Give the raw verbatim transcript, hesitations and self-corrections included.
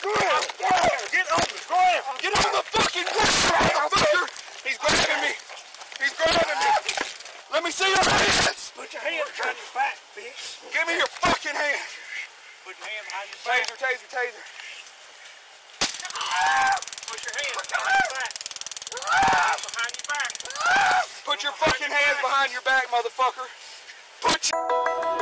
ground! Get on the ground! Get on the fucking ground, motherfucker! He's grabbing me! He's grabbing me! Let me see your hands! Put your hands behind your back, bitch. Give me your fucking hands! Put your hands behind your back. Taser, taser, taser. Put your hands behind your back. Behind your back. Put your fucking hands behind your back, motherfucker! Put your...